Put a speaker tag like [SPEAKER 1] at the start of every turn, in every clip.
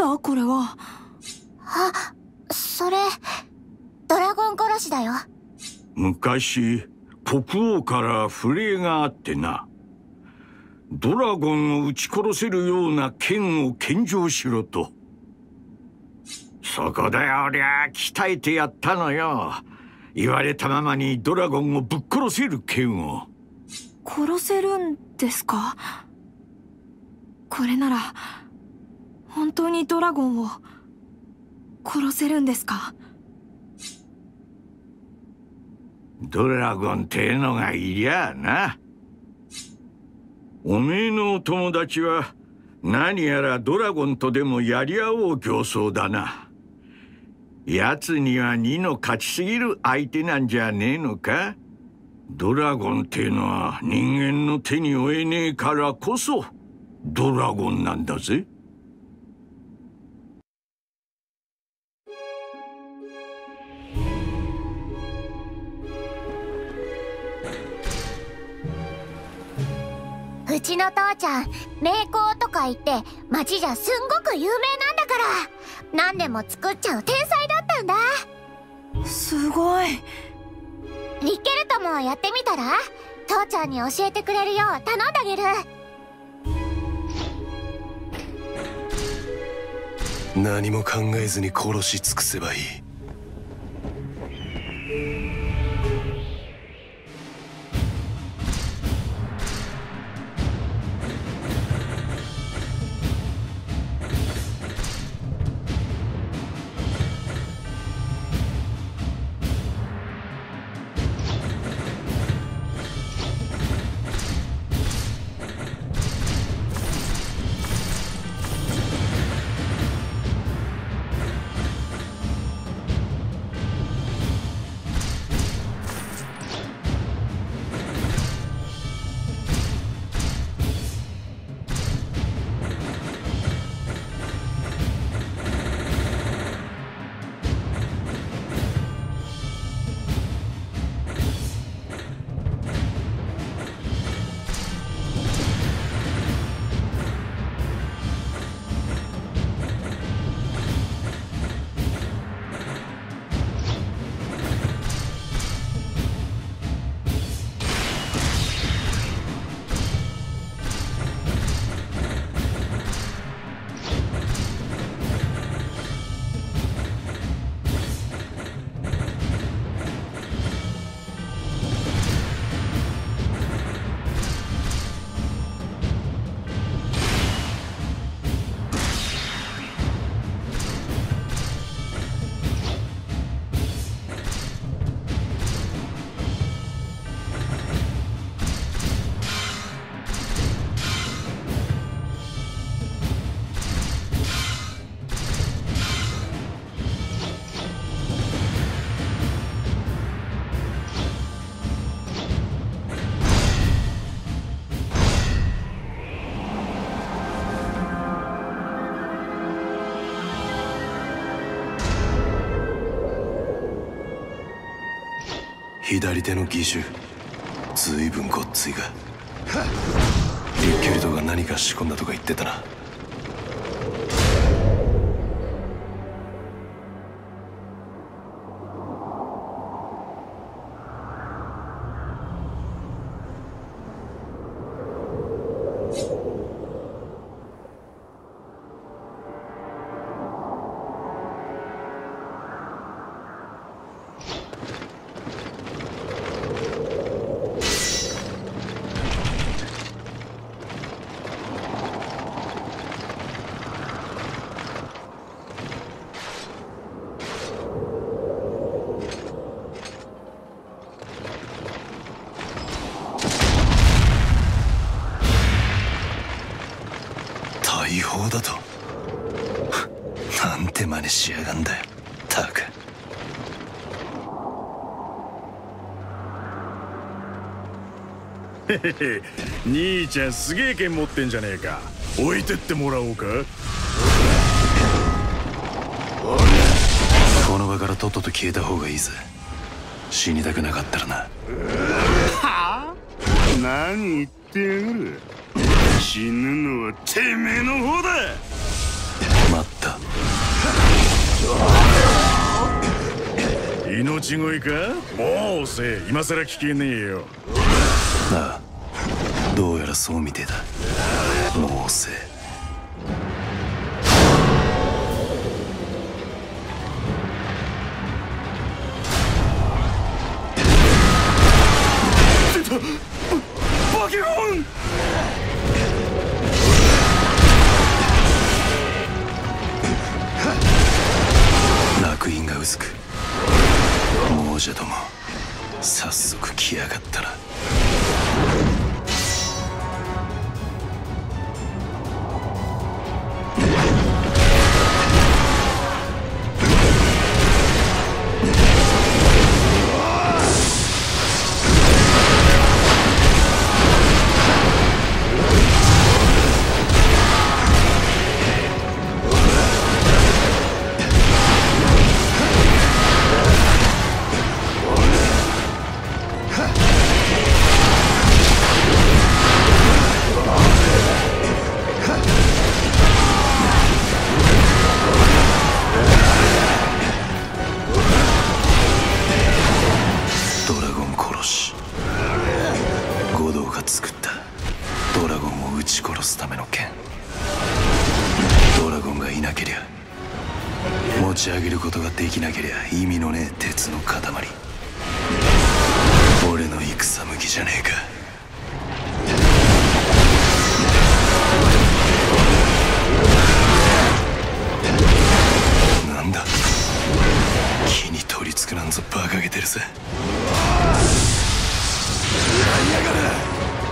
[SPEAKER 1] だこれは。
[SPEAKER 2] あ、それドラゴン殺しだよ。
[SPEAKER 3] 昔国王から不令があってな。ドラゴンを撃ち殺せるような剣を献上しろと。そこで俺は鍛えてやったのよ。言われたままにドラゴンをぶっ殺せる剣を。
[SPEAKER 1] 殺せるんですか？これなら本当にドラゴンを殺せるんですか？
[SPEAKER 3] ドラゴンってのがいりゃあな。おめえのお友達は何やらドラゴンとでもやり合おう形相だな。奴には2の勝ちすぎる相手なんじゃねえのか？ドラゴンってのは人間の手に負えねえからこそドラゴンなんだぜ。
[SPEAKER 2] うちの父ちゃん名工とか言って町じゃすんごく有名なんだから、何でも作っちゃう天才だったんだ。
[SPEAKER 1] すごい。
[SPEAKER 2] リッケルトもやってみたら？父ちゃんに教えてくれるよう頼んであげる。
[SPEAKER 4] 何も考えずに殺し尽くせばいい。左手の義手、ずいぶんごっついが。リッケルトが何か仕込んだとか言ってたな。違法だと？なんて真似しやがんだよ、たく。
[SPEAKER 5] へへへ、兄ちゃんすげえ剣持ってんじゃねえか。置いてってもらおうか。
[SPEAKER 4] この場からとっとと消えた方がいいぜ。死にたくなかったらな。
[SPEAKER 5] はあ？何言ってやがる。死ぬのはてめえの方だ。
[SPEAKER 4] 待った。
[SPEAKER 5] 持ち声か？もう遅え、今さら聞けねえよ。
[SPEAKER 4] ああ、どうやらそうみてえだ。もう遅え。
[SPEAKER 3] バケモン！
[SPEAKER 4] 烙印が薄く、亡者ども早速来やがったな。五道が作ったドラゴンを撃ち殺すための剣。ドラゴンがいなけりゃ、持ち上げることができなけりゃ意味のねえ鉄の塊。俺の戦向きじゃねえか。なんだ、木に取り付くなんぞ馬鹿げてるぜ。やがれ。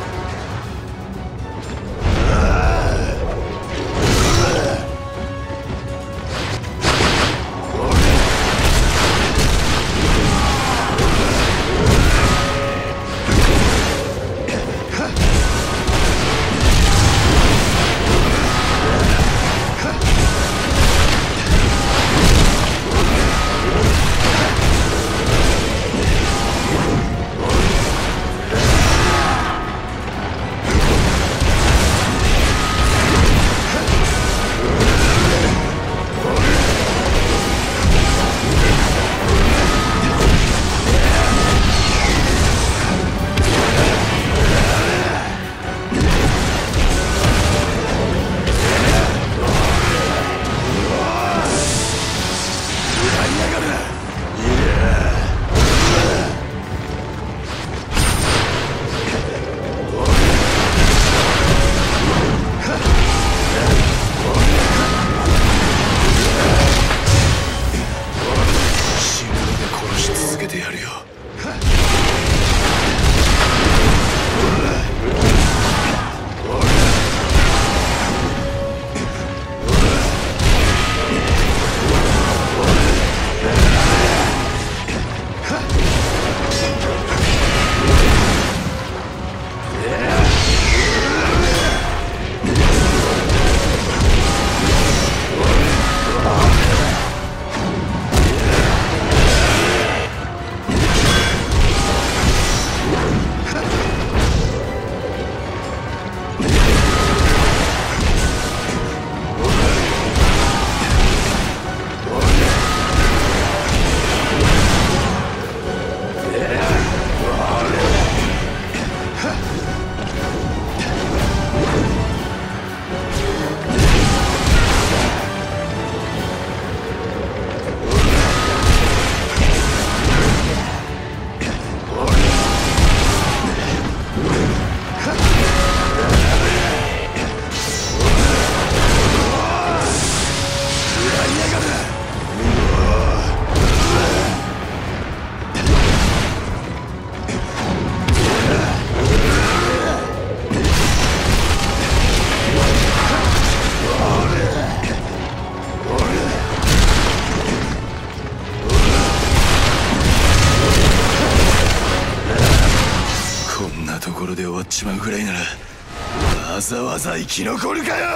[SPEAKER 4] ところで終わっちまうぐらいならわざわざ生き残るかよ。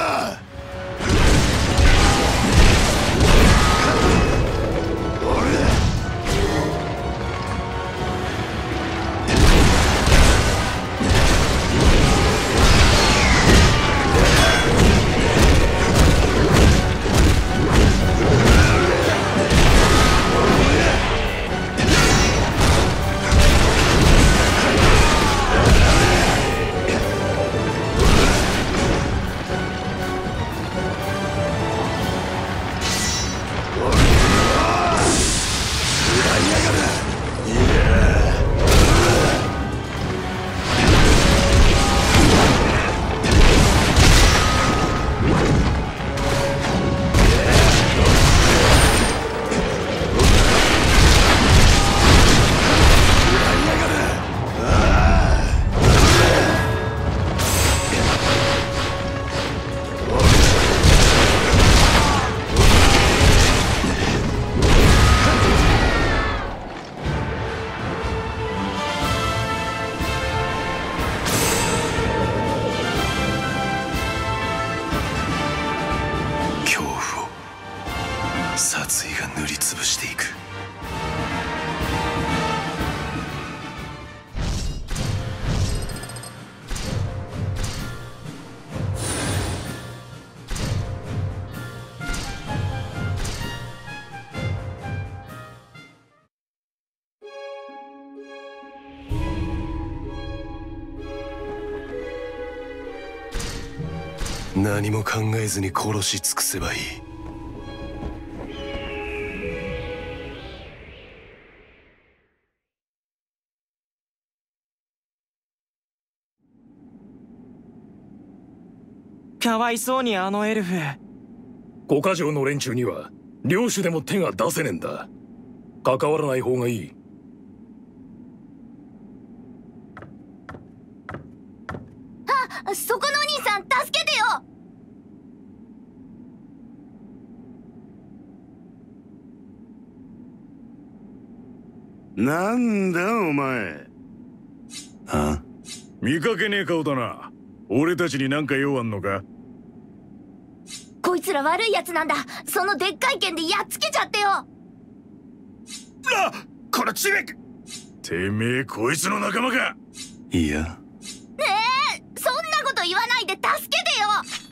[SPEAKER 4] 殺意が塗りつぶしていく。何も考えずに殺し尽くせばいい。
[SPEAKER 6] かわいそうにあのエルフ。
[SPEAKER 5] 五箇条の連中には領主でも手が出せねえんだ。関わらない方がいい。
[SPEAKER 2] あ、そこのお兄さん助けてよ。
[SPEAKER 7] なんだお前。
[SPEAKER 4] あ？
[SPEAKER 5] 見かけねえ顔だな。俺たちに何か用あんのか？
[SPEAKER 2] こいつら悪いやつなんだ。そのでっかい剣でやっつけちゃってよ。
[SPEAKER 7] このチベク。
[SPEAKER 5] てめえこいつの仲間か？
[SPEAKER 4] いや。
[SPEAKER 2] ねえ、そんなこと言わないで助けてよ。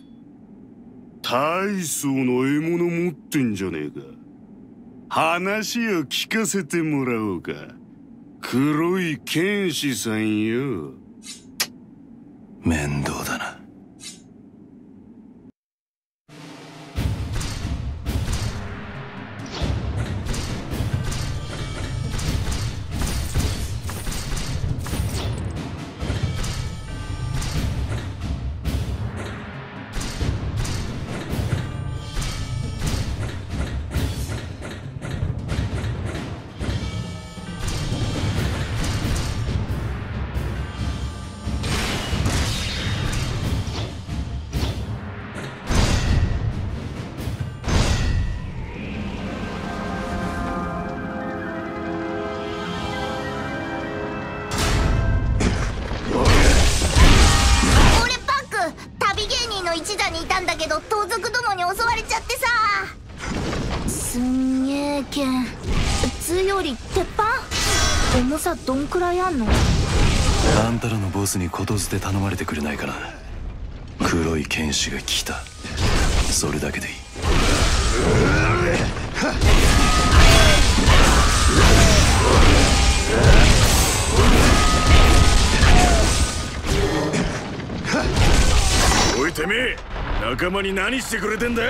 [SPEAKER 7] 大層の獲物持ってんじゃねえか。話を聞かせてもらおうか。黒い剣士さんよ。
[SPEAKER 4] 面倒だな。
[SPEAKER 2] 一座にいたんだけど盗賊どもに襲われちゃってさ。すんげえ剣、強り鉄板。重さどんくらいあんの？
[SPEAKER 4] あんたらのボスにことづて頼まれてくれないかな。黒い剣士が来た、それだけでいい。
[SPEAKER 5] おいてめえ、仲間に何してくれてんだ？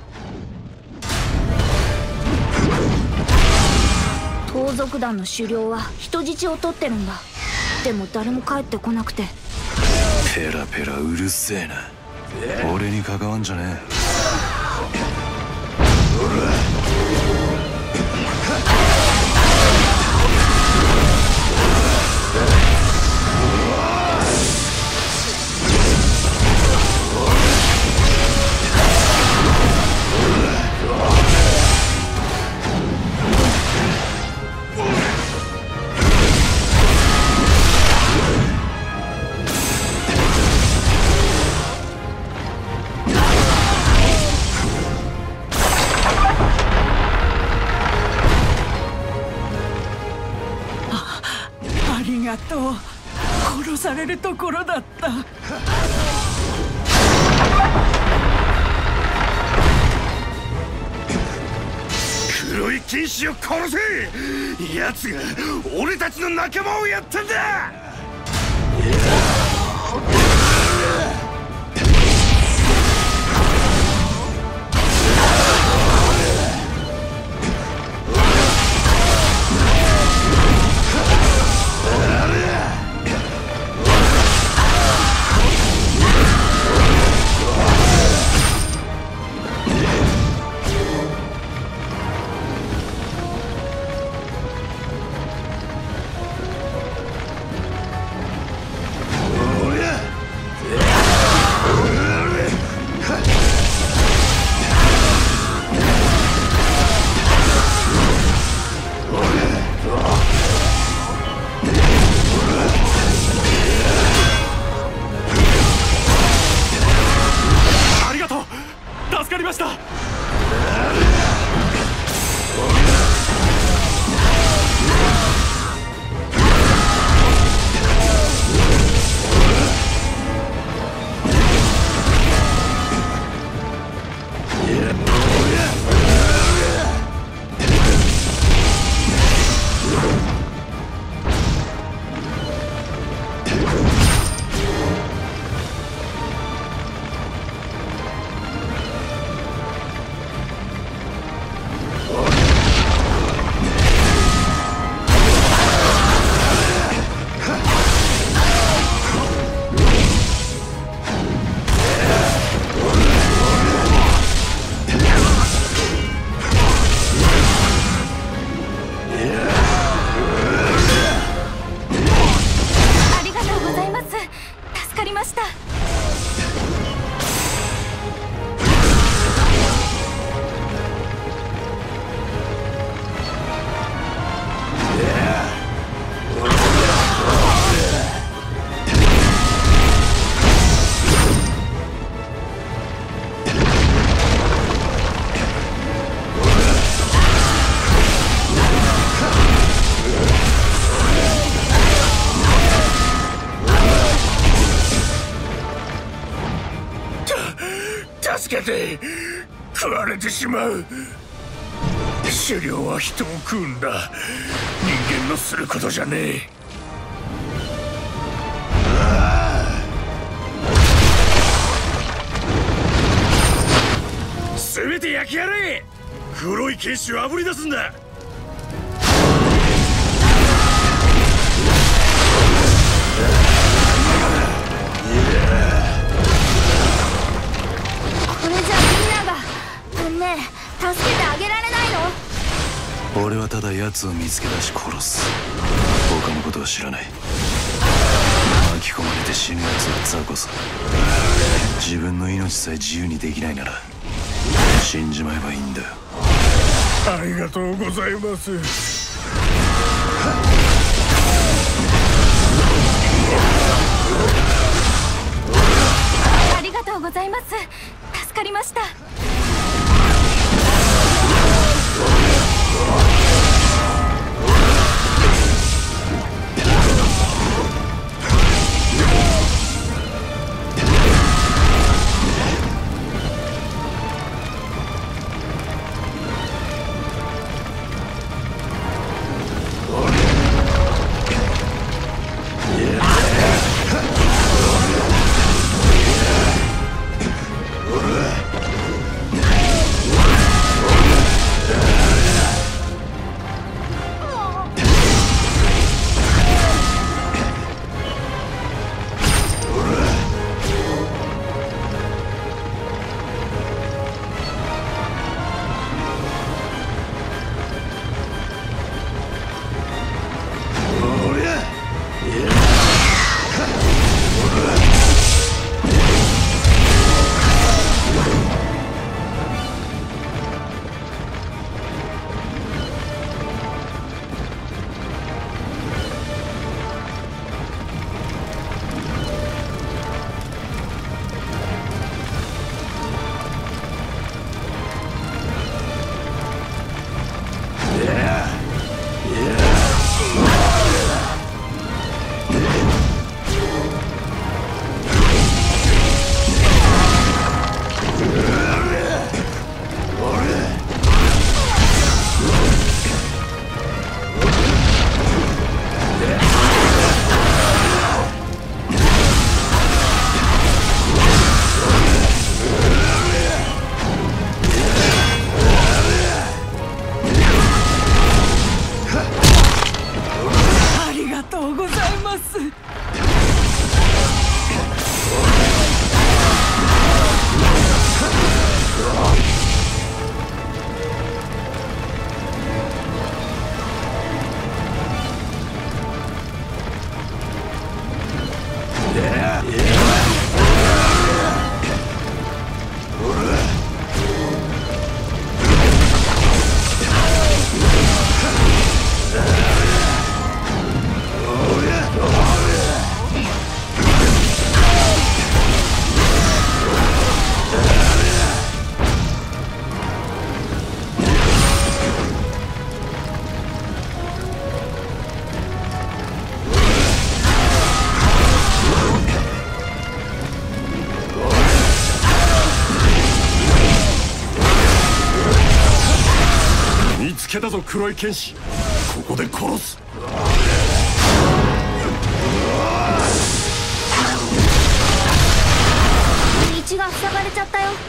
[SPEAKER 1] 盗賊団の首領は人質を取ってるんだ。でも誰も帰ってこなくて。
[SPEAKER 4] ペラペラうるせえな。俺に関わんじゃねえ。
[SPEAKER 6] ありがとう。殺されるところだった。
[SPEAKER 7] 黒い剣士を殺せ。奴が俺たちの仲間をやったんだ。
[SPEAKER 5] つけて食われてしまう。狩猟は人を食うんだ。人間のすることじゃねえ。全て焼きやれ。黒い剣士をあぶり出すんだ。
[SPEAKER 2] これじゃみんながねえ、助けてあげられないの？
[SPEAKER 4] 俺はただ奴を見つけ出し殺す。他のことは知らない。巻き込まれて死ぬ奴は雑魚さ。自分の命さえ自由にできないなら死んじまえばいいんだよ。
[SPEAKER 5] ありがとうございます。
[SPEAKER 1] ありがとうございます。助かりました。
[SPEAKER 5] つけたぞ黒い剣士。ここで殺す。
[SPEAKER 2] 道が塞がれちゃったよ。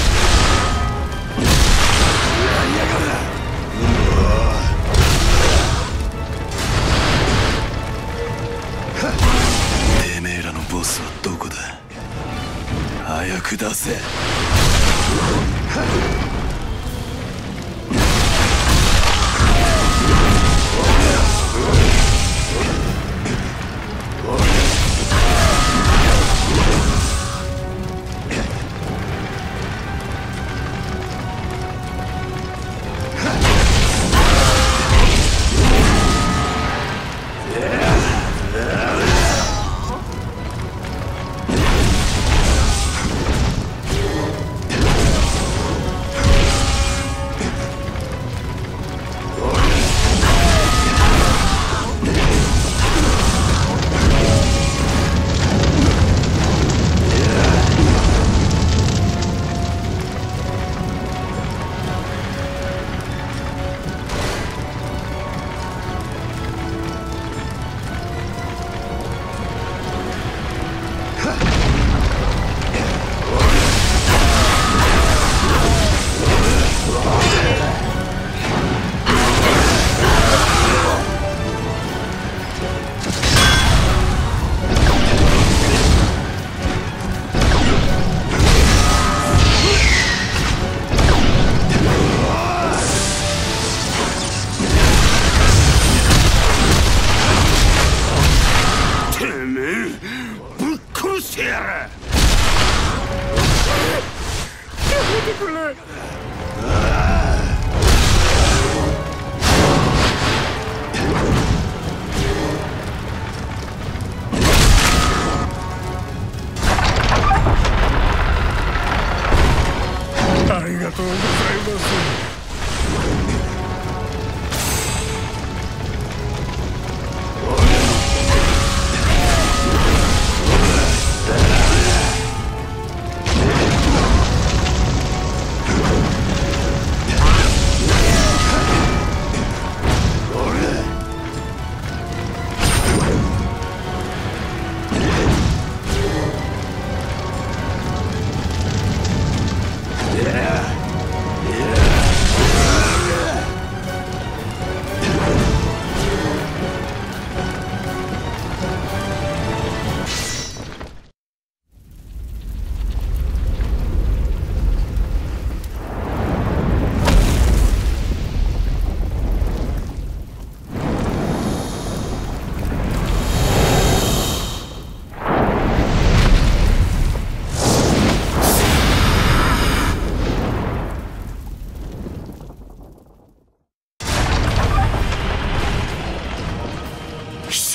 [SPEAKER 4] てめえらのボスはどこだ。早く出せ。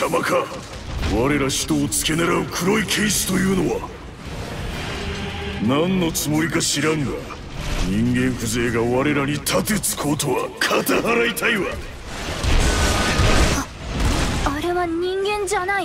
[SPEAKER 5] 様か。我ら使徒を付け狙う黒い剣士というのは何のつもりか知らんが、人間風情が我らに立てつこうとは肩払いたいわ。
[SPEAKER 2] あれは人間じゃない？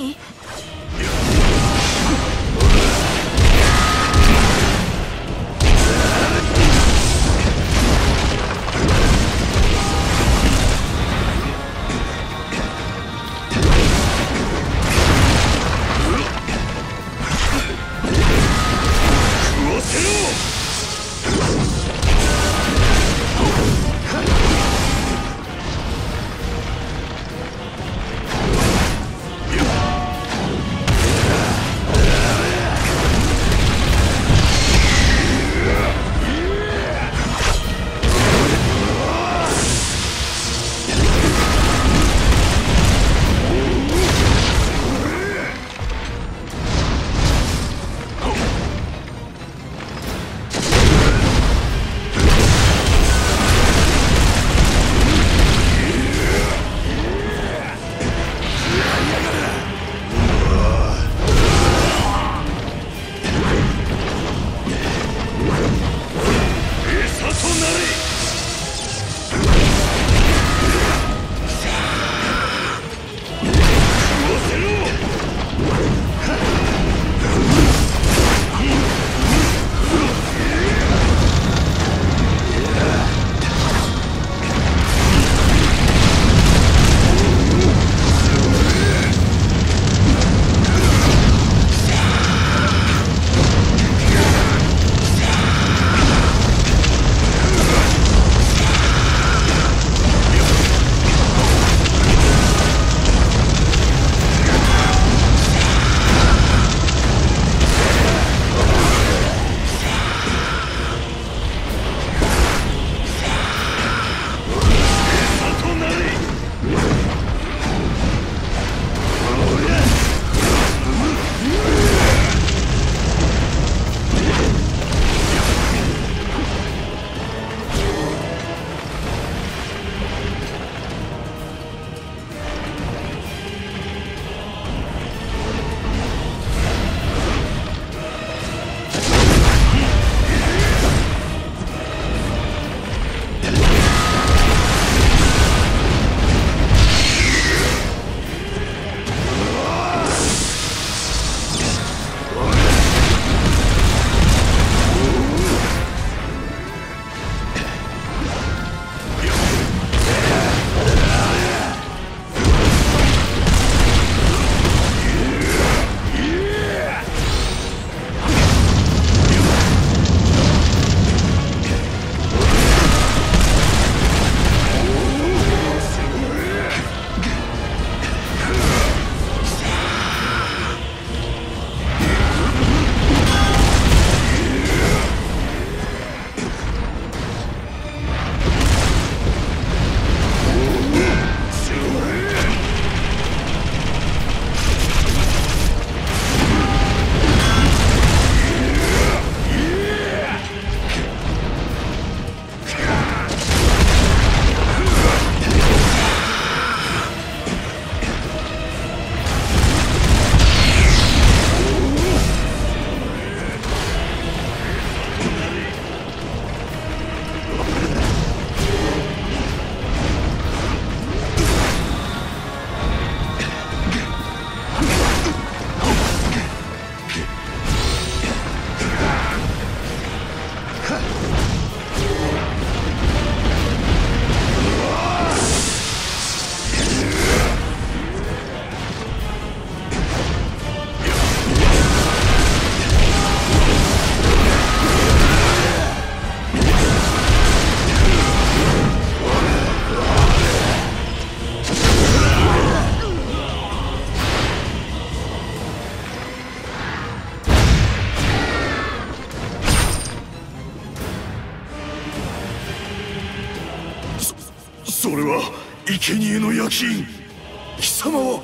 [SPEAKER 5] それは生贄の焼き印。貴様は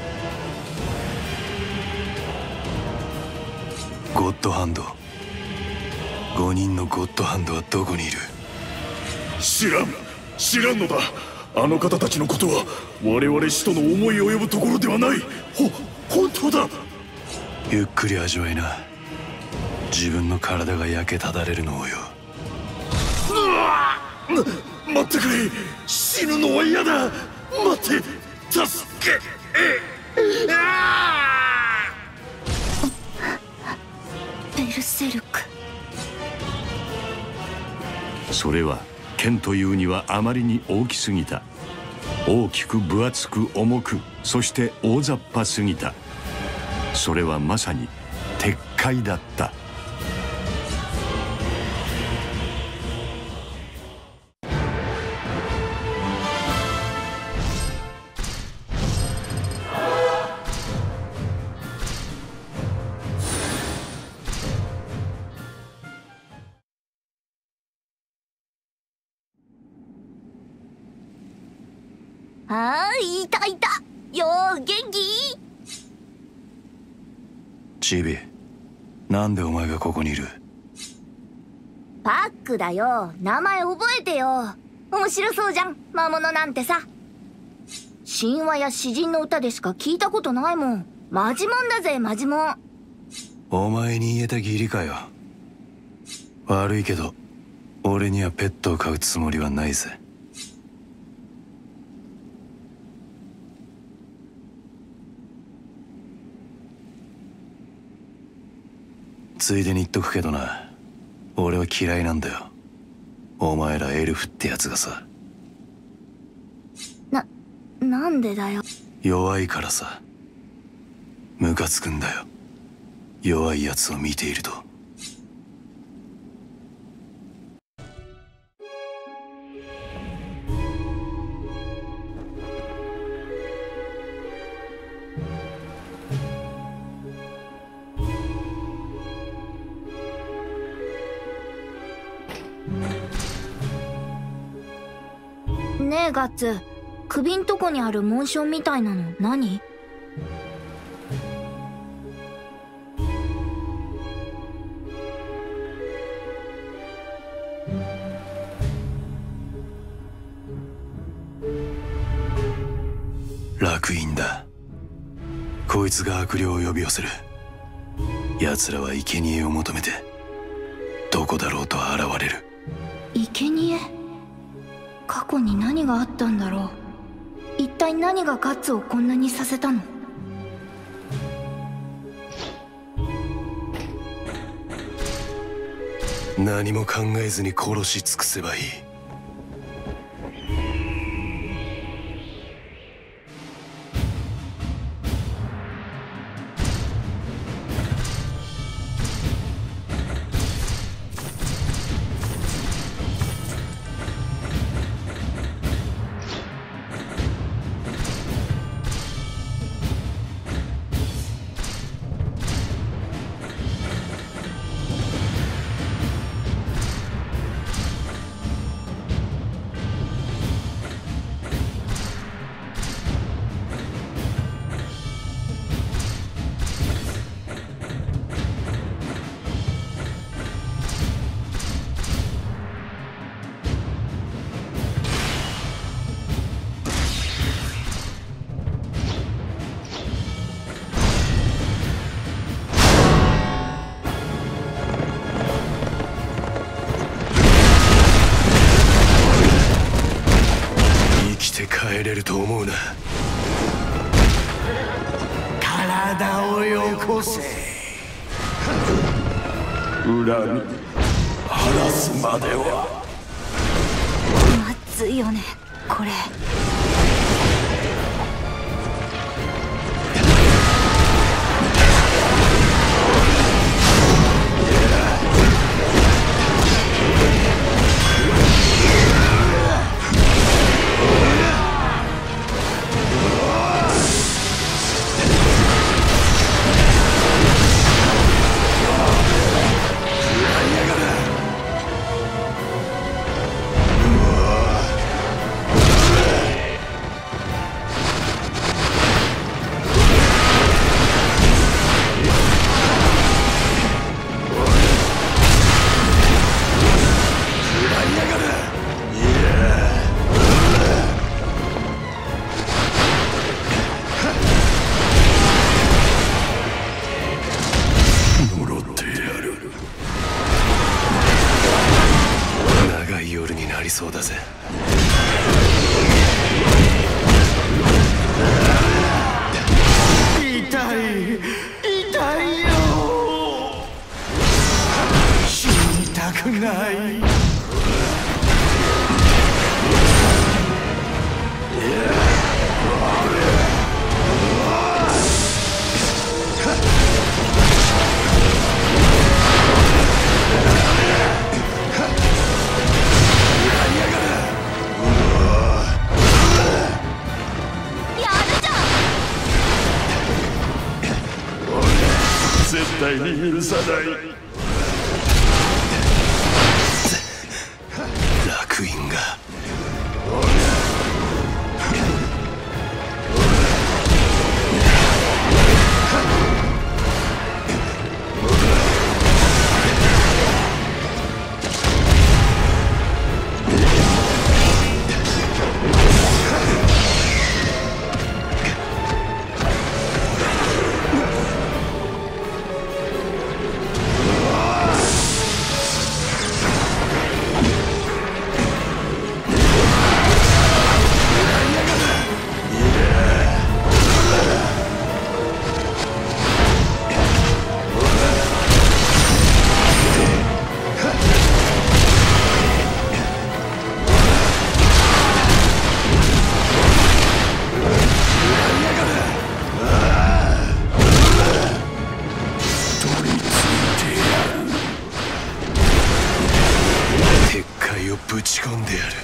[SPEAKER 4] ゴッドハンド。5人のゴッドハンドはどこにいる？
[SPEAKER 5] 知らんのだ。 あの方たちのことは我々使徒の思い及ぶところではない。本当だ。
[SPEAKER 4] ゆっくり味わいな。自分の体が焼けただれるのをよ。
[SPEAKER 5] 待ってくれ。死ぬのは嫌だ。待って、助け。
[SPEAKER 2] ベルセルク。
[SPEAKER 3] それは剣というにはあまりに大きすぎた。大きく分厚く重く、そして大雑把すぎた。それはまさに鉄塊だった。
[SPEAKER 2] いたいた。よー、元気？
[SPEAKER 4] チビ、なんでお前がここにいる？
[SPEAKER 2] パックだよ。名前覚えてよ。面白そうじゃん、魔物なんてさ。神話や詩人の歌でしか聞いたことないもん。マジモンだぜ、マジモン。
[SPEAKER 4] お前に言えた義理かよ。悪いけど俺にはペットを飼うつもりはないぜ。ついでに言っとくけどな、俺は嫌いなんだよ、お前らエルフってやつがさ。
[SPEAKER 2] なんでだよ。
[SPEAKER 4] 弱いからさ。ムカつくんだよ、弱いやつを見ていると。
[SPEAKER 2] ねえガッツ、首んとこにある紋章みたいなの何？
[SPEAKER 4] 楽印だ。こいつが悪霊を呼び寄せる。奴らは生贄を求めてどこだろうと現れる。
[SPEAKER 2] 生贄？過去に何があったんだろう。一体何がガッツをこんなにさせたの？
[SPEAKER 4] 何も考えずに殺し尽くせばいい。帰れると思うな。
[SPEAKER 5] 体をよこせ。恨み晴らすまでは。
[SPEAKER 2] まずいよねこれ。
[SPEAKER 5] 対に許さない。
[SPEAKER 4] 楽園がぶち込んでやる。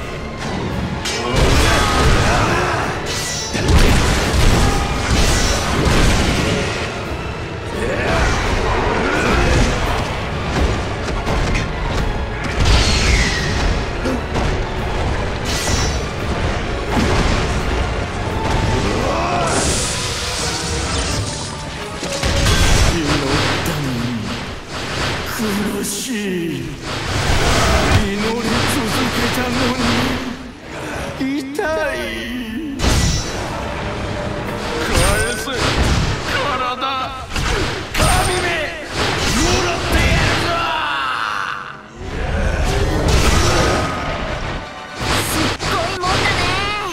[SPEAKER 5] 苦しい。祈り続けたのに痛い。返せ体、神め、呪ってやるぞ。
[SPEAKER 2] すっごいもんだね。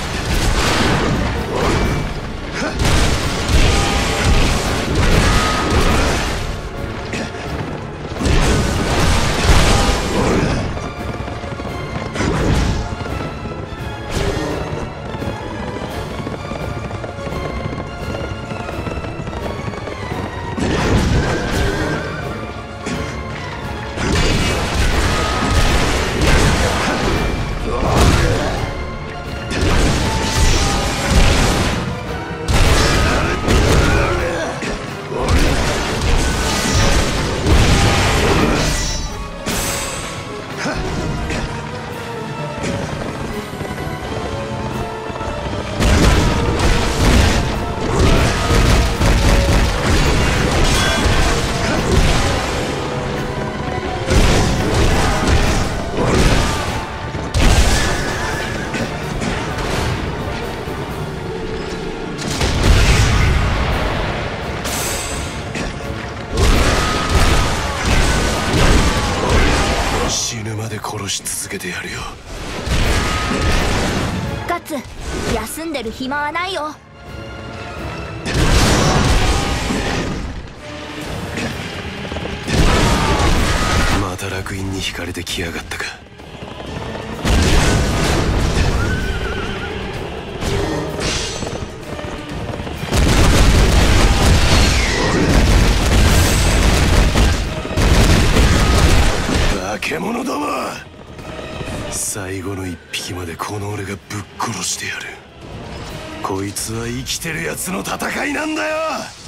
[SPEAKER 4] 死ぬまで殺し続けてやるよ。
[SPEAKER 2] ガッツ、休んでる暇はないよ。
[SPEAKER 4] また楽園に惹かれてきやがったか。化け物ども、最後の一匹までこの俺がぶっ殺してやる。こいつは生きてるやつの戦いなんだよ。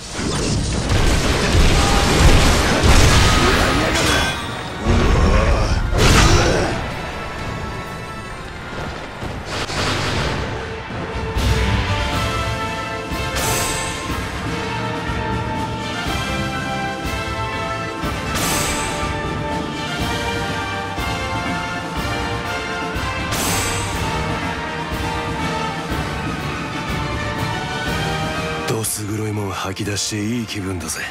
[SPEAKER 4] どす黒いもん吐き出していい気分だぜ。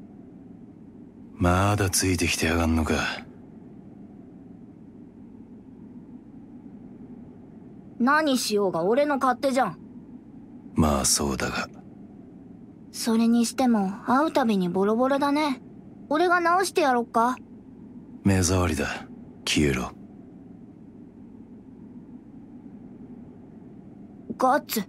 [SPEAKER 4] まだついてきてやがんのか。
[SPEAKER 2] 何しようが俺の勝手じゃん。
[SPEAKER 4] まあそうだが。
[SPEAKER 2] それにしても会うたびにボロボロだね。俺が直してやろっか。
[SPEAKER 4] 目障りだ。消えろ。
[SPEAKER 2] ガッツ。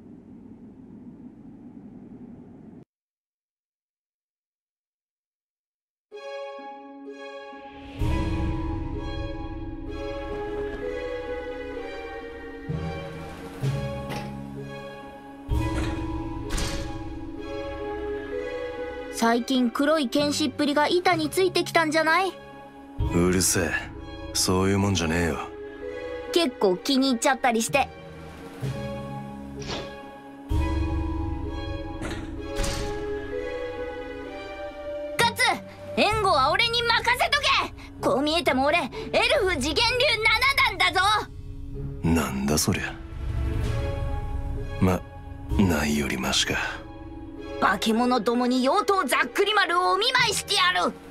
[SPEAKER 2] 最近黒い剣士っぷりが板についてきたんじゃない？
[SPEAKER 4] うるせえ。そういうもんじゃねえよ。
[SPEAKER 2] 結構気に入っちゃったりして。ガッツ、援護は俺に任せとけ。こう見えても俺エルフ次元流7段だぞ。
[SPEAKER 4] なんだそりゃ。ま、ないよりマシか。
[SPEAKER 2] 化け物どもに妖刀ざっくり丸をお見舞いしてやる。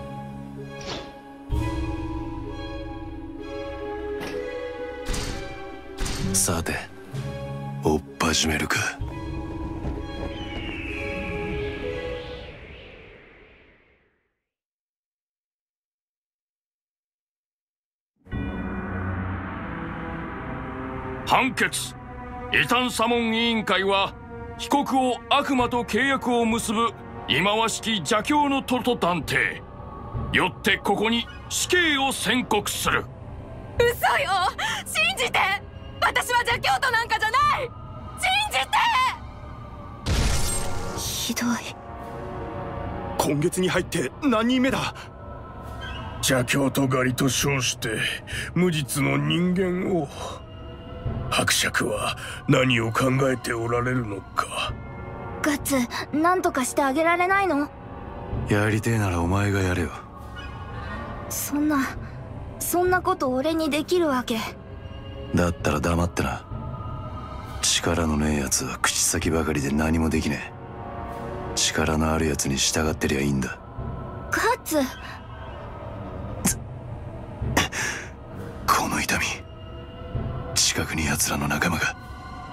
[SPEAKER 4] さて、追っ始めるか。
[SPEAKER 5] 判決。異端査問委員会は被告を悪魔と契約を結ぶ忌まわしき邪教の徒と断定。よってここに死刑を宣告する。
[SPEAKER 1] 嘘よ、信じて。私は邪教徒なんかじゃない。信じて。
[SPEAKER 2] ひどい。
[SPEAKER 8] 今月に入って何人目だ。
[SPEAKER 5] 邪教徒狩りと称して無実の人間を。伯爵は何を考えておられるのか。
[SPEAKER 2] ガッツ、なんとかしてあげられないの？
[SPEAKER 4] やりてえならお前がやれよ。
[SPEAKER 2] そんなこと俺にできるわけ？
[SPEAKER 4] だったら黙ってな。力のねえやつは口先ばかりで何もできねえ。力のあるやつに従ってりゃいいんだ。
[SPEAKER 2] ガッツ。
[SPEAKER 4] この痛み。近くに奴らの仲間が。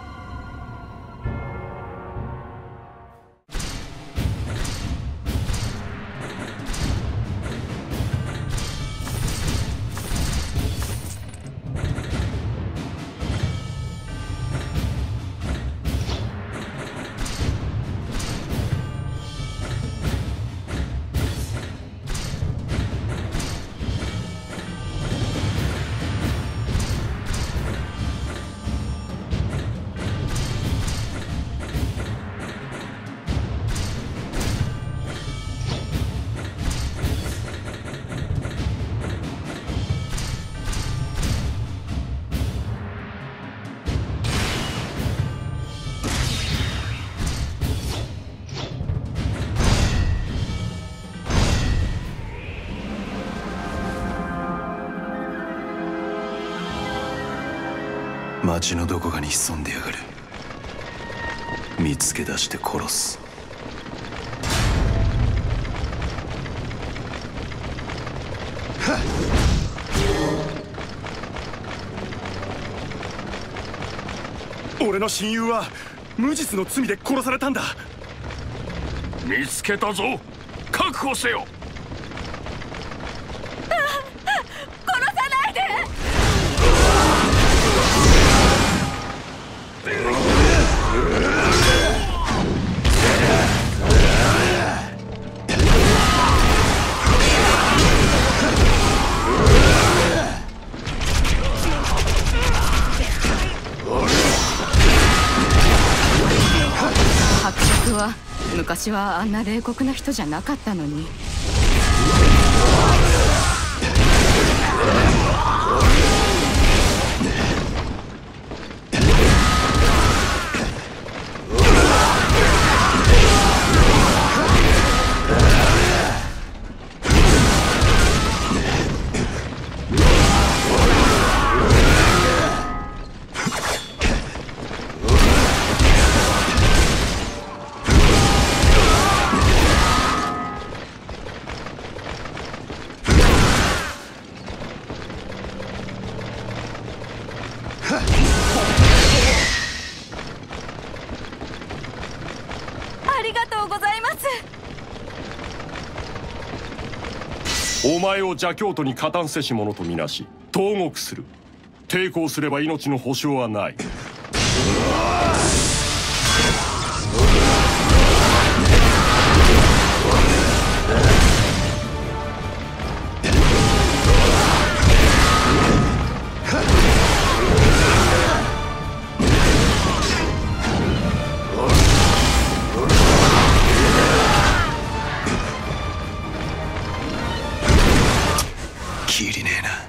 [SPEAKER 4] 町のどこかに潜んでやがる。見つけ出して殺す。
[SPEAKER 8] 俺の親友は無実の罪で殺されたんだ。
[SPEAKER 5] 見つけたぞ。確保せよ。
[SPEAKER 1] 殺さないで。
[SPEAKER 9] 伯爵は昔はあんな冷酷な人じゃなかったのに。
[SPEAKER 8] お前を邪教徒に加担せし者とみなし投獄する。抵抗すれば命の保証はない。
[SPEAKER 4] きりねえな。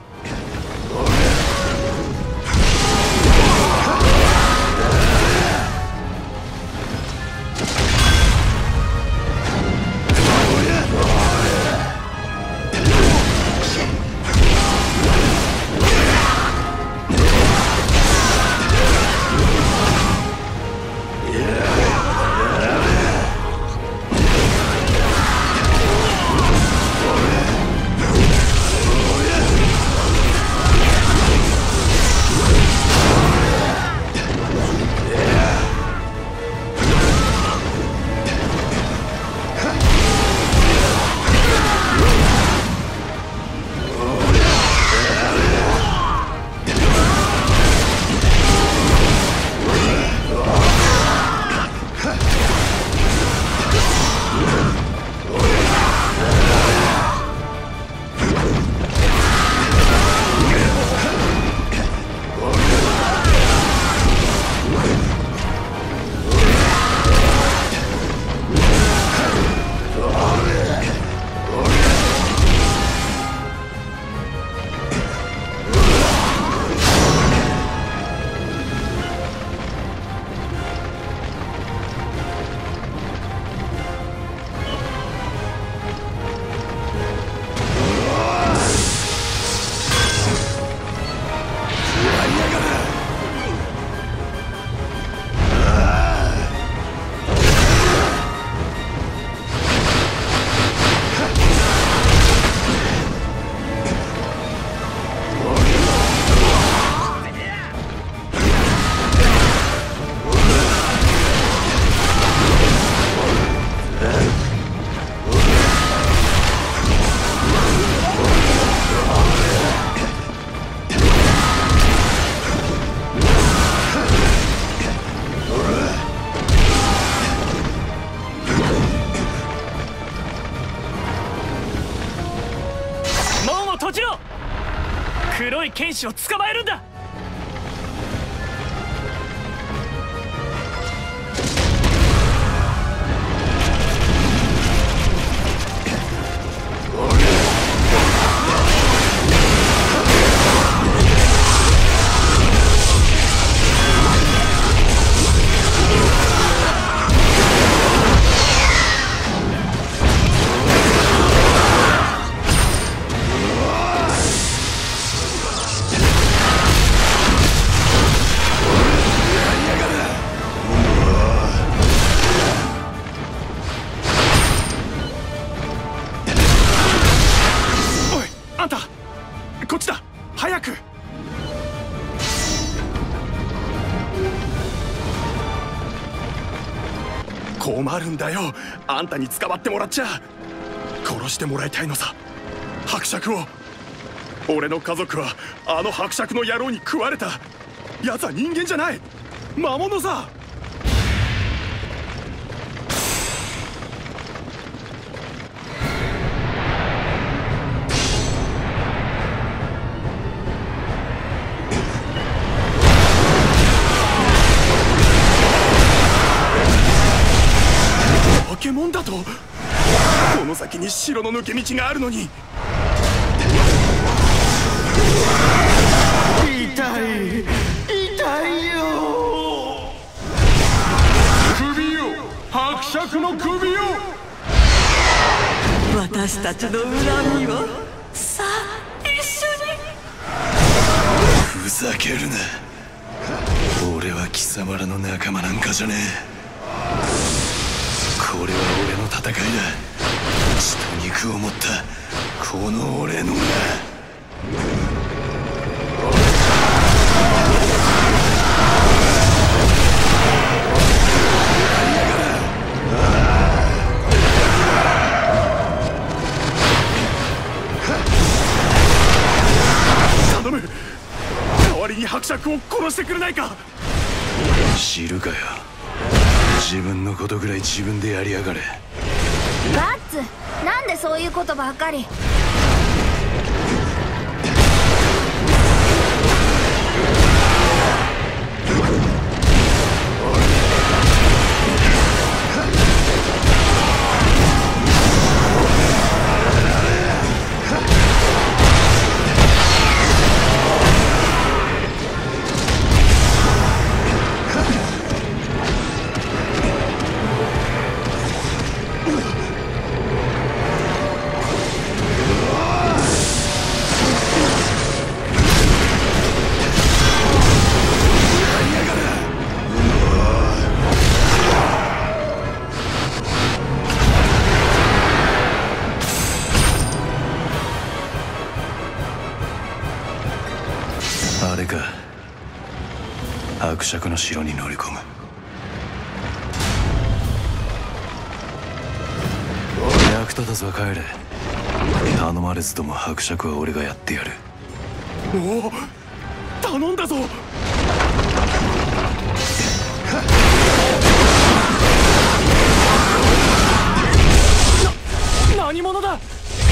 [SPEAKER 10] 黒い剣士を捕まえるんだ。
[SPEAKER 8] 困るんだよ。あんたに捕まってもらっちゃ殺してもらいたいのさ、伯爵を。俺の家族はあの伯爵の野郎に食われた。奴は人間じゃない、魔物さ。化け物だと？この先に城の抜け道があるのに。
[SPEAKER 3] 痛いよ。
[SPEAKER 8] 首よ、伯爵の首よ。
[SPEAKER 6] 私たちの恨みをさあ一緒に。
[SPEAKER 4] ふざけるな。俺は貴様らの仲間なんかじゃねえ。これは俺の戦いだ。血と肉を持ったこの俺のな。
[SPEAKER 8] 爵を殺してくれないか。
[SPEAKER 4] 知るかよ。自分のことぐらい自分でやりやがれ。
[SPEAKER 2] ガッツ、なんでそういうことばっかり。
[SPEAKER 4] あれか、伯爵の城に乗り込む。役立たずは帰れ。頼まれずとも伯爵は俺がやってやる。
[SPEAKER 8] おお、頼んだぞ。
[SPEAKER 10] 何者だ。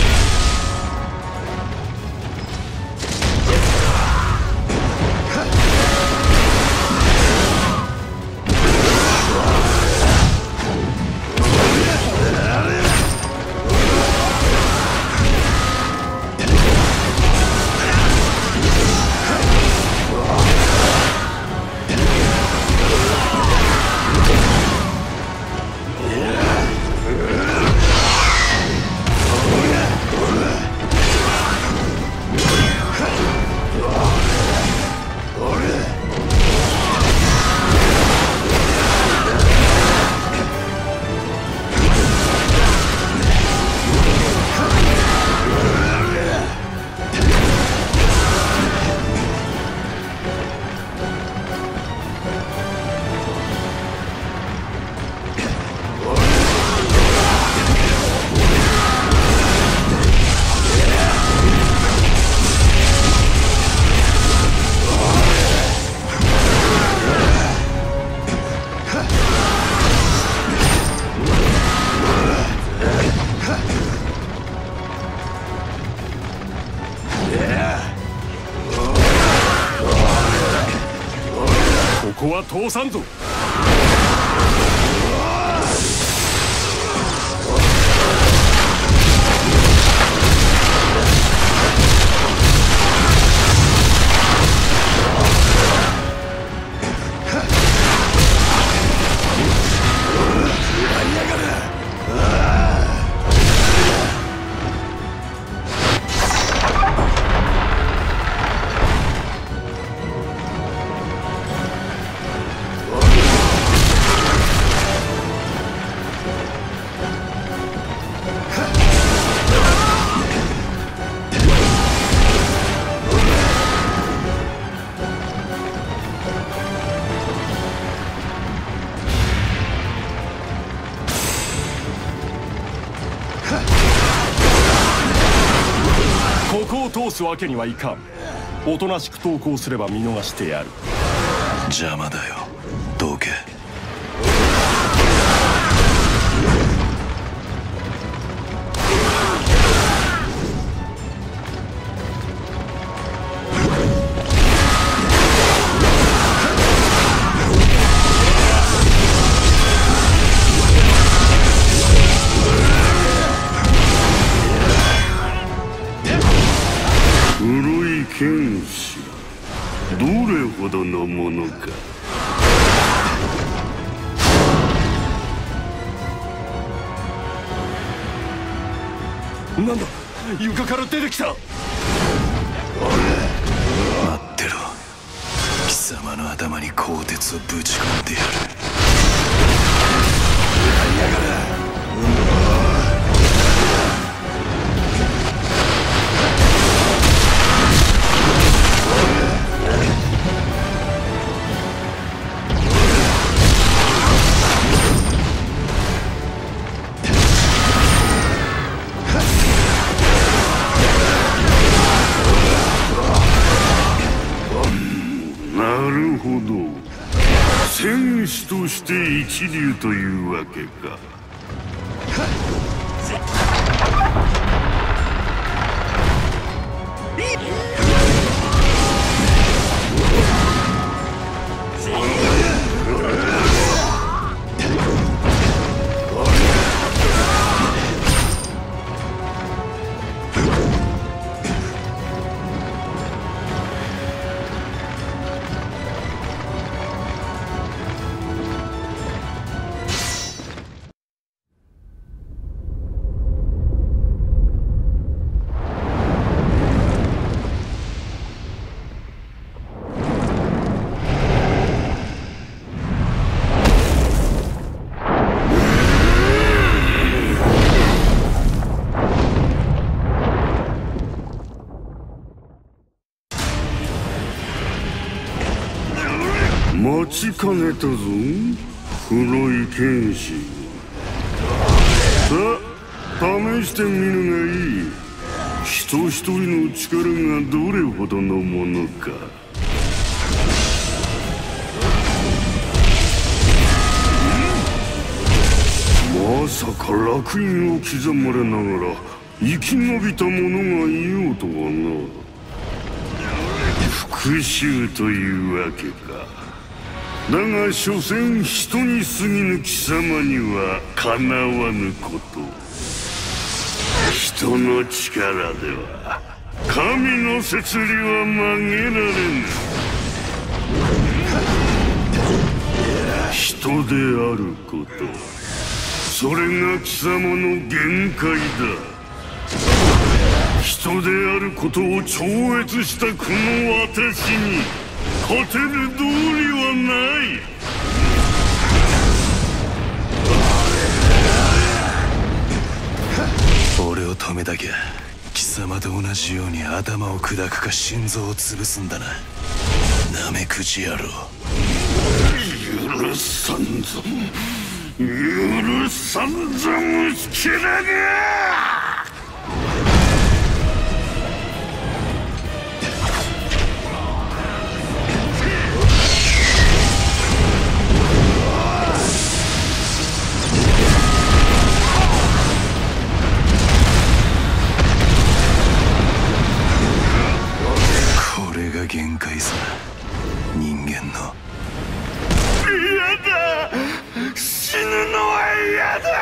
[SPEAKER 8] ここは通さんぞ。ここを通すわけにはいかん。おとなしく投降すれば見逃してやる。
[SPEAKER 4] 邪魔だよ、どけ。
[SPEAKER 7] 黒い剣士、どれほどのものか。
[SPEAKER 8] なんだ、床から出てきた。
[SPEAKER 4] 待ってろ、貴様の頭に鋼鉄をぶち込んでやる。やりやがれ。
[SPEAKER 7] 士として一流というわけか。待ちかねたぞ、黒い剣士。さあ試してみるがいい。人一人の力がどれほどのものか。まさか烙印を刻まれながら生き延びた者がいようとはな。復讐というわけか。だが所詮人に過ぎぬ貴様にはかなわぬこと。人の力では神の摂理は曲げられぬ。人であること、それが貴様の限界だ。人であることを超越したこの私に勝てる道理はない。
[SPEAKER 4] 俺を止めたきゃ貴様と同じように頭を砕くか心臓を潰すんだな、ナメクジ野郎。
[SPEAKER 7] 許さんぞ、許さんぞ、虫けらが。
[SPEAKER 4] 限界さ、人間の。
[SPEAKER 7] 嫌だ、死ぬのは嫌だ。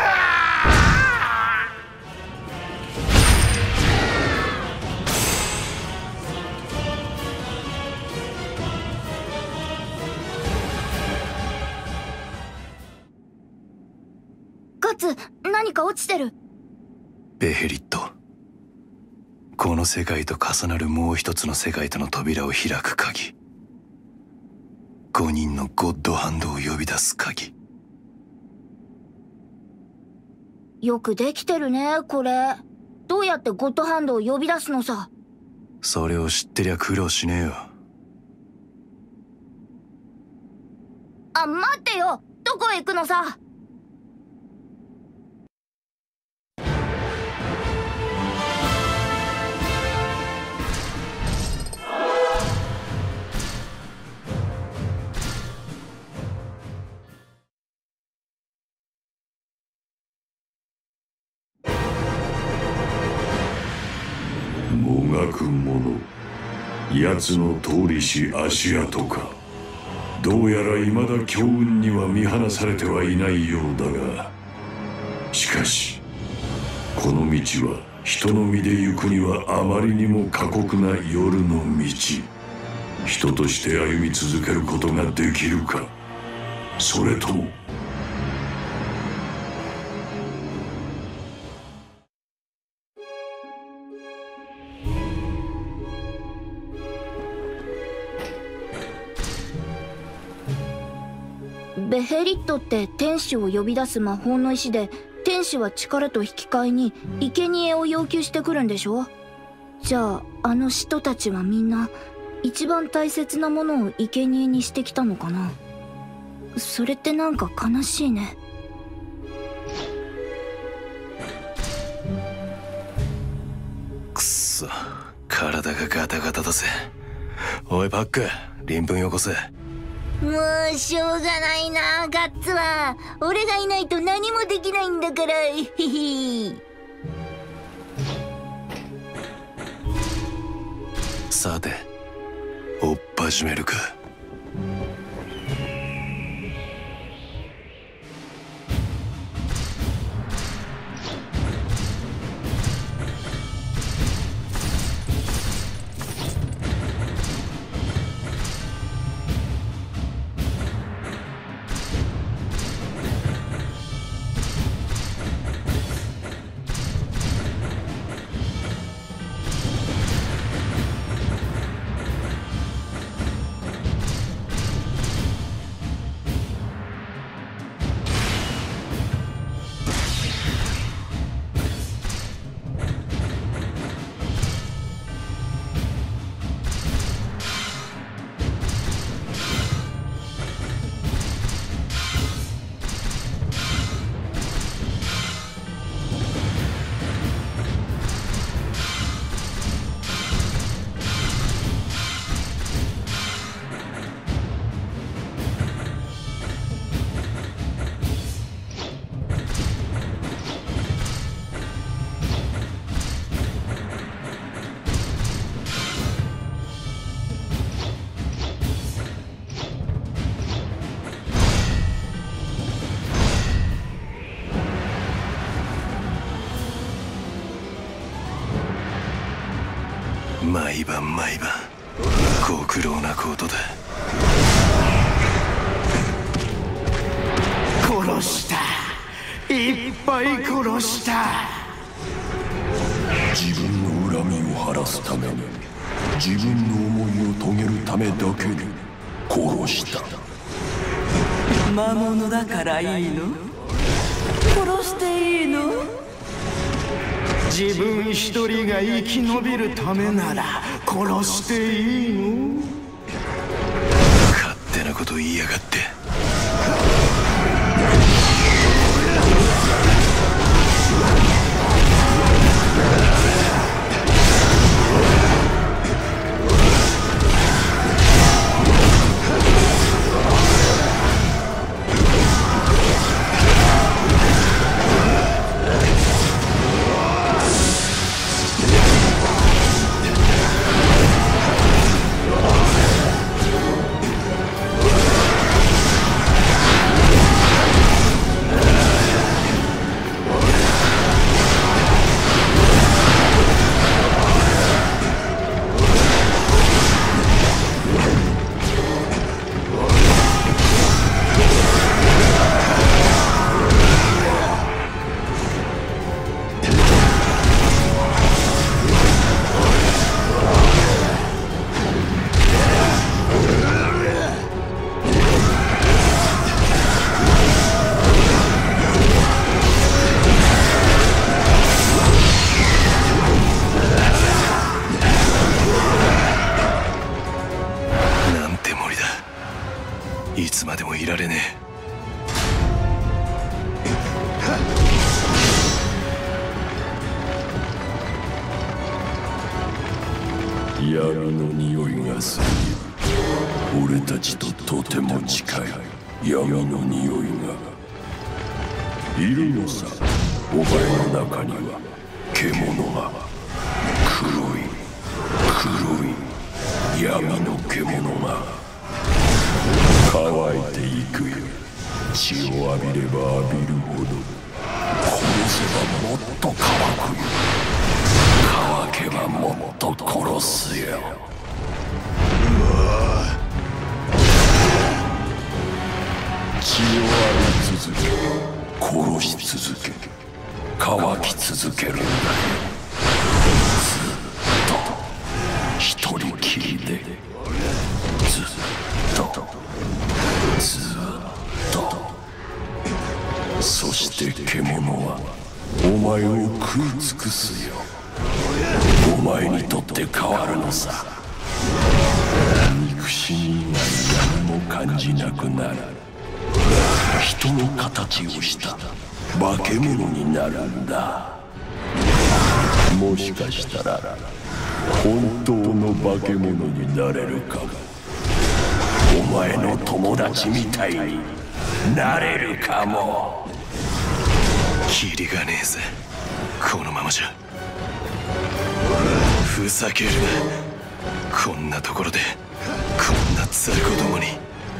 [SPEAKER 2] ガツ、何か落ちてる。
[SPEAKER 4] ベヘリット、この世界と重なるもう一つの世界との扉を開く鍵。5人のゴッドハンドを呼び出す鍵。
[SPEAKER 2] よくできてるね、これ。どうやってゴッドハンドを呼び出すのさ。
[SPEAKER 4] それを知ってりゃ苦労しねえよ。
[SPEAKER 2] あ、待ってよ、どこへ行くのさ。
[SPEAKER 3] もがく者、奴の通りし足跡か。どうやら未だ強運には見放されてはいないようだが、しかしこの道は人の身で行くにはあまりにも過酷な夜の道。人として歩み続けることができるか、それとも
[SPEAKER 2] ベヘリットって天使を呼び出す魔法の石で、天使は力と引き換えに生贄を要求してくるんでしょ。じゃああの使徒たちはみんな一番大切なものを生贄にしてきたのかな。それってなんか悲しいね。
[SPEAKER 4] くっそ、体がガタガタだぜ。おいパック、鱗粉よこせ。
[SPEAKER 2] もうしょうがないな、ガッツは。俺がいないと何もできないんだから。へへ。
[SPEAKER 4] さて追っ始めるか。毎晩毎晩ご苦労なことだ。
[SPEAKER 11] 殺した、いっぱい殺した。
[SPEAKER 12] 自分の恨みを晴らすために、自分の思いを遂げるためだけに殺した。
[SPEAKER 6] 魔物だからいいの？殺していいの？
[SPEAKER 11] 自分一人が生き延びるためなら殺していいの？
[SPEAKER 4] 勝手なこと言いやがって。いつまでもいられね
[SPEAKER 12] え。闇の匂いがする。俺たちととても近い闇の匂いがいるのさ。お前の中には獣が、黒い闇の獣が乾いていくよ。血を浴びれば浴びるほど殺せばもっと乾くよ。乾けばもっと殺すよ。血を浴び続け、殺し続け、乾き続けるんだよ。ずっと一人きりで、ずっとそして獣はお前を食い尽くすよ。お前にとって変わるのさ。憎しみ以外何も感じなくなる。人の形をした化け物になるんだ。もしかしたら本当の化け物になれるかも。 お前の友達みたいになれるかも。
[SPEAKER 4] キリがねえぜ、このままじゃ。ふざけるな。こんなところでこんな雑魚どもに。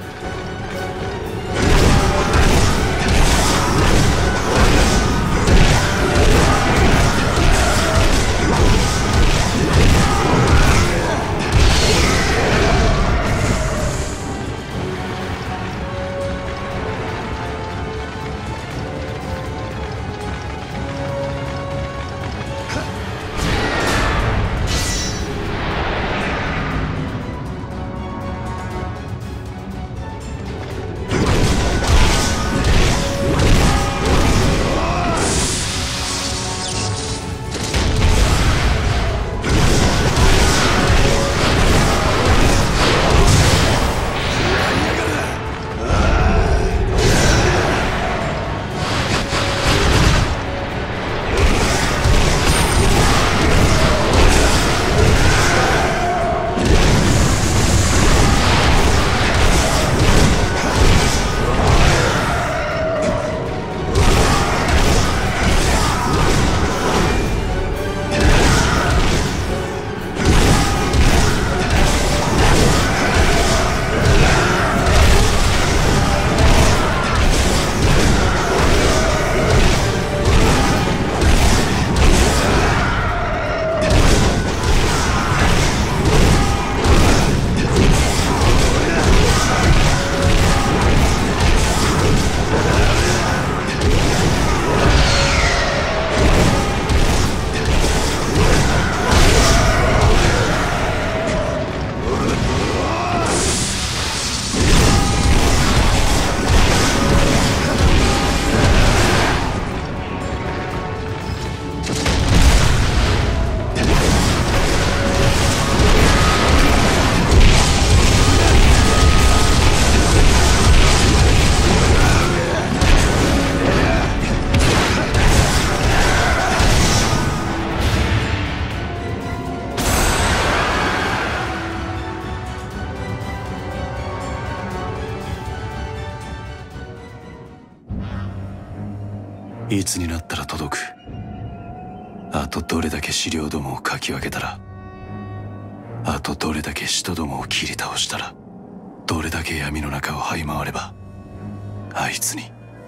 [SPEAKER 4] いつになったら届く。あとどれだけ資料どもをかき分けたら、あとどれだけ人どもを切り倒したら、どれだけ闇の中を這い回ればあいつに。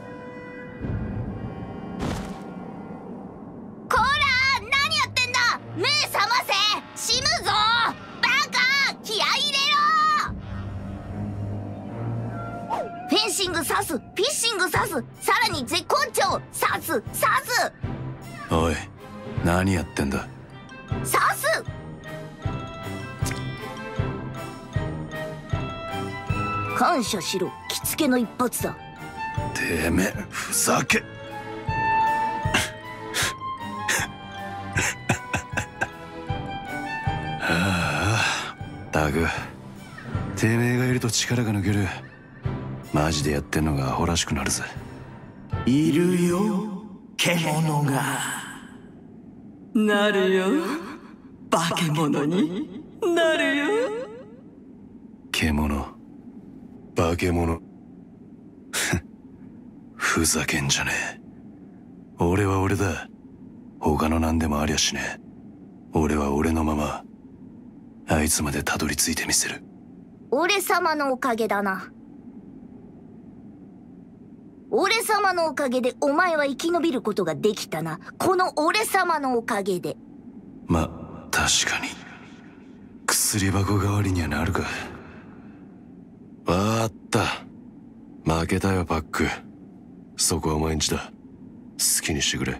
[SPEAKER 2] こら、何やってんだ。目覚ませ。死ぬぞバカ。気合い入れろ。フェンシング刺す、フィッシング刺す、さらに絶好調刺す刺す。
[SPEAKER 4] おい、何やってんだ。
[SPEAKER 2] 刺す。感謝しろ。着付けの一発だ。
[SPEAKER 4] てめえ、ふざけ。はあ、タグ、てめえがいると力が抜ける。マジでやってんのがアホらしくなるぜ。
[SPEAKER 6] いるよ、獣が。なるよ、化け物になるよ。
[SPEAKER 4] 獣、化け物。ふざけんじゃねえ。俺は俺だ。他の何でもありゃしねえ。俺は俺のままあいつまでたどり着いてみせる。
[SPEAKER 2] 俺様のおかげだな。俺様のおかげでお前は生き延びることができたな。この俺様のおかげで。
[SPEAKER 4] ま、確かに薬箱代わりにはなるか。わーった。負けたよパック。そこはお前んちだ。好きにしてくれ。
[SPEAKER 2] ね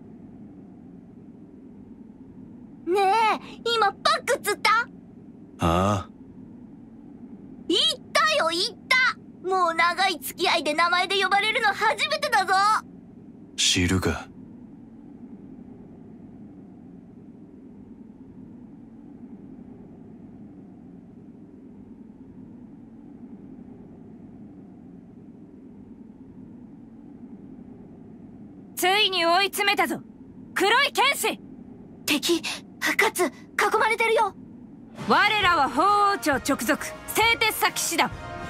[SPEAKER 2] え、今パックっつった？
[SPEAKER 4] ああ、
[SPEAKER 2] 言ったよ言った。もう長い付き合いで名前で呼ばれるの初めてだぞ。
[SPEAKER 4] 知るか。
[SPEAKER 1] ついに追い詰めたぞ、黒い剣士。
[SPEAKER 2] 敵、かつ囲まれてるよ。
[SPEAKER 1] 我らは法王朝直属製鉄査騎士団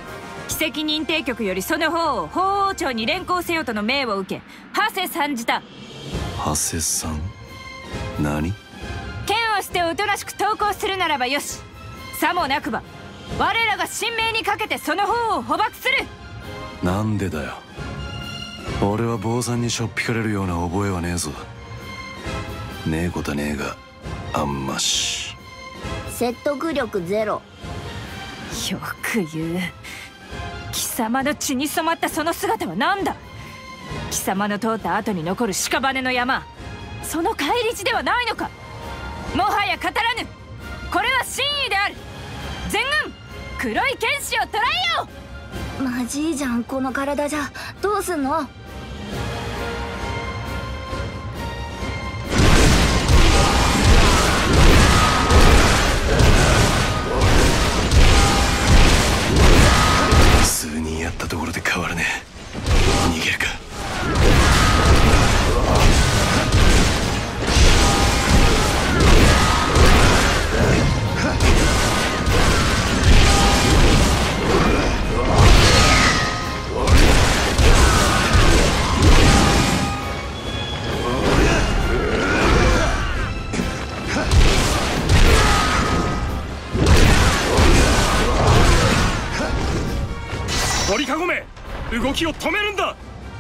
[SPEAKER 13] 奇跡認定局よりその方を法王朝に連行せよとの命を受けハセ参じた。
[SPEAKER 4] ハセさん？何？
[SPEAKER 13] 剣を捨ておとなしく投降するならばよし。さもなくば我らが神明にかけてその方を捕獲する。
[SPEAKER 4] なんでだよ。俺は坊さんにしょっぴかれるような覚えはねえぞ。ねえことはねえがあんまし。
[SPEAKER 2] 説得力ゼロ。
[SPEAKER 13] よく言う。貴様の血に染まったその姿は何だ。貴様の通った後に残る屍の山、その返り血ではないのか。もはや語らぬ。これは真意である。全軍黒い剣士を捕らえよう。
[SPEAKER 2] マジいじゃんこの体じゃ。どうすんの？
[SPEAKER 4] 数人やったところで変わらねえ。逃げるか。
[SPEAKER 5] 取り囲め。動きを止めるんだ。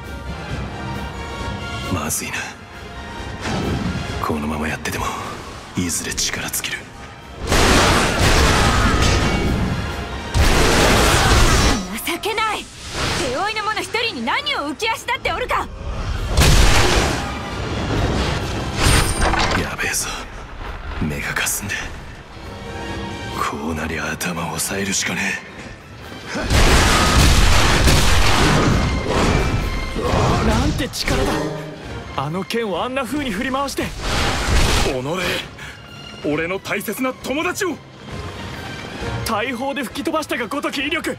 [SPEAKER 4] まずいな。このままやっててもいずれ力尽きる。
[SPEAKER 13] 情けない。手負いの者一人に何を浮き足立っておるか。
[SPEAKER 4] やべえぞ。目がかすんで。こうなりゃ頭を押さえるしかねえ。
[SPEAKER 10] なんて力だ。あの剣をあんな風に振り回して。
[SPEAKER 5] 己、俺の大切な友達を
[SPEAKER 10] 大砲で吹き飛ばしたがごとき威力。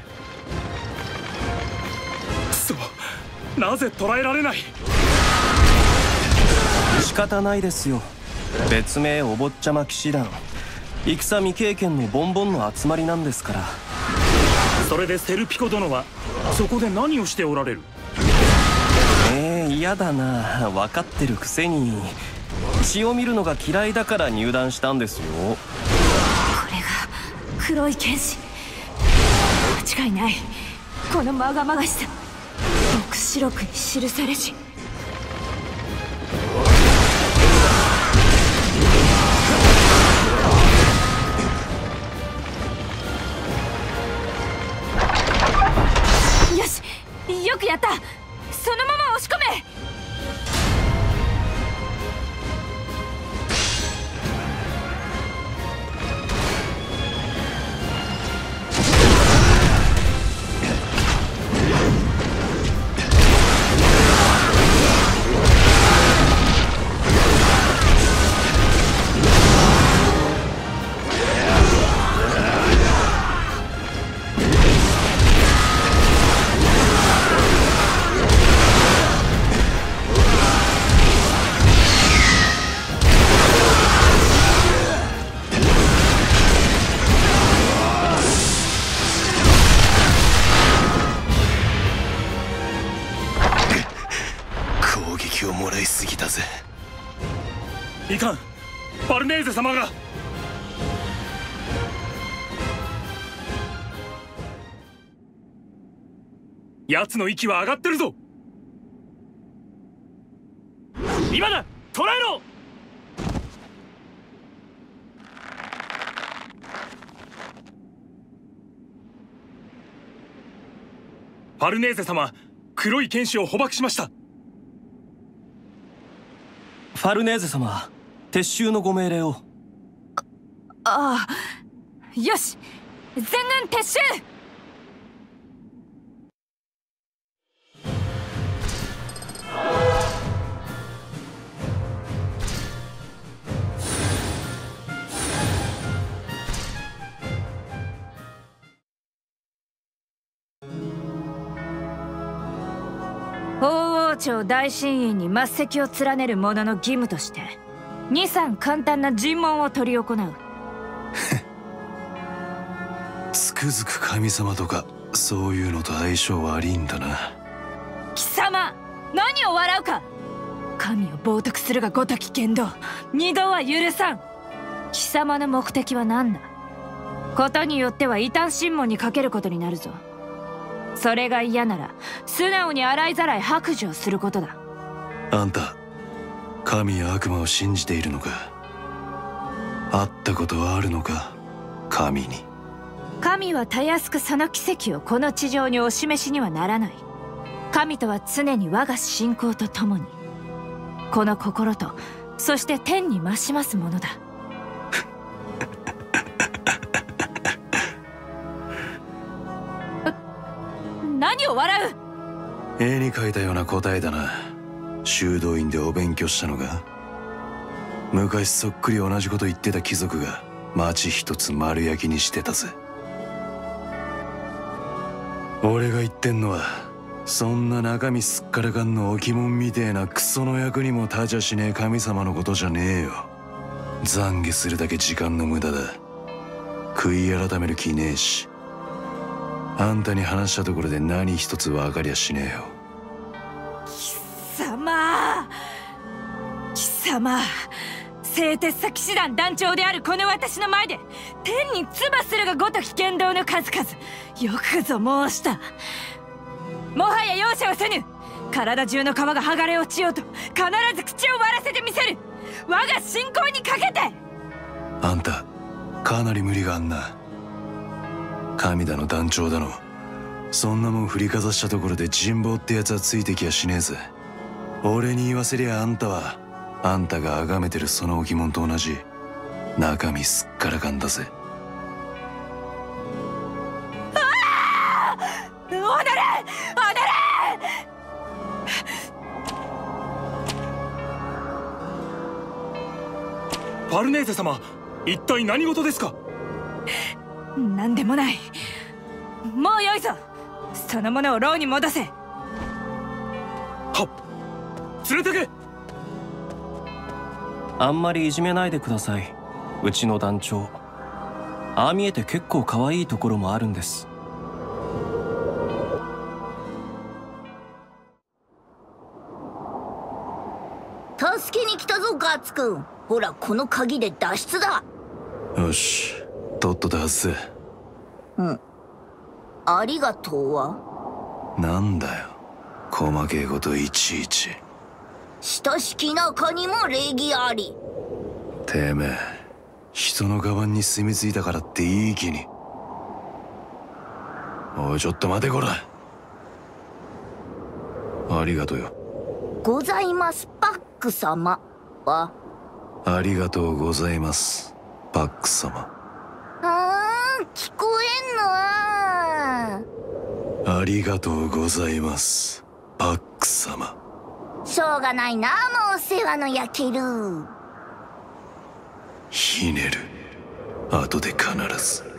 [SPEAKER 5] なぜ捕らえられない。
[SPEAKER 14] 仕方ないですよ。別名お坊ちゃま騎士団、戦未経験のボンボンの集まりなんですから。
[SPEAKER 5] それでセルピコ殿はそこで何をしておられる？
[SPEAKER 14] 嫌だな。分かってるくせに。血を見るのが嫌いだから入団したんですよ。
[SPEAKER 13] これが黒い剣士。間違いない。このまがまがしさ、黙示録に記されし。よし、よくやった。そのまま押し込め。
[SPEAKER 5] いかん、バルネーゼ様が。奴の息は上がってるぞ。
[SPEAKER 10] 今だ、捕らえろ。
[SPEAKER 5] バルネーゼ様、黒い剣士を捕獲しました。
[SPEAKER 14] ファルネーゼ様、撤収のご命令を。
[SPEAKER 13] ああ、よし、全軍撤収。法王朝大神院に末席を連ねる者の義務として2、3簡単な尋問を執り行う。
[SPEAKER 4] つくづく神様とかそういうのと相性悪いんだな。
[SPEAKER 13] 貴様、何を笑うか。神を冒涜するがごとき言動、二度は許さん。貴様の目的は何だ。ことによっては異端審問にかけることになるぞ。それが嫌なら素直に洗いざらい白状することだ。
[SPEAKER 4] あんた神や悪魔を信じているのか。会ったことはあるのか、神に。
[SPEAKER 13] 神はたやすくその奇跡をこの地上にお示しにはならない。神とは常に我が信仰とともに、この心とそして天に増しますものだ。何を笑う。
[SPEAKER 4] 絵に描いたような答えだな。修道院でお勉強したのが。昔そっくり同じこと言ってた貴族が町一つ丸焼きにしてたぜ。俺が言ってんのはそんな中身すっからかんの置物みてえなクソの役にも立ちゃしねえ神様のことじゃねえよ。懺悔するだけ時間の無駄だ。悔い改める気ねえし、あんたに話したところで何一つ分かりゃしねえよ。
[SPEAKER 13] 貴様、聖鉄佐騎士団団長であるこの私の前で天に唾するがごとき言動の数々、よくぞ申した。もはや容赦はせぬ。体中の皮が剥がれ落ちようと必ず口を割らせてみせる。我が信仰にかけて。
[SPEAKER 4] あんたかなり無理があんな。神だの団長だの、そんなもん振りかざしたところで人望ってやつはついてきやしねえぜ。俺に言わせりゃあんたはあんたが崇めてるその置物と同じ中身すっからかんだぜ。
[SPEAKER 13] おなれ
[SPEAKER 10] パルネーゼ様、一体何事ですか。
[SPEAKER 13] 何でもない。もうよいぞ。その者を牢に戻せ。
[SPEAKER 10] はっ、連れてけ。
[SPEAKER 14] あんまりいじめないでください、うちの団長。ああ見えて結構可愛いところもあるんです。
[SPEAKER 2] 助けに来たぞガッツくん。ほらこの鍵で脱出だ。
[SPEAKER 4] よし、とっとと外せ。
[SPEAKER 2] ありがとうは
[SPEAKER 4] なんだよ、細けえこといちいち。
[SPEAKER 2] 親しき中にも礼儀あり。
[SPEAKER 4] てめえ人のカバンに住み着いたからっていい気に。おいちょっと待てこら。ありがとうよ。
[SPEAKER 2] ございますパック様は。
[SPEAKER 4] ありがとうございますパック様。
[SPEAKER 2] 聞こえんのは。
[SPEAKER 4] ありがとうございますパック様。
[SPEAKER 2] しょうがないな、もう世話の焼ける。
[SPEAKER 4] ひねる、後で必ず。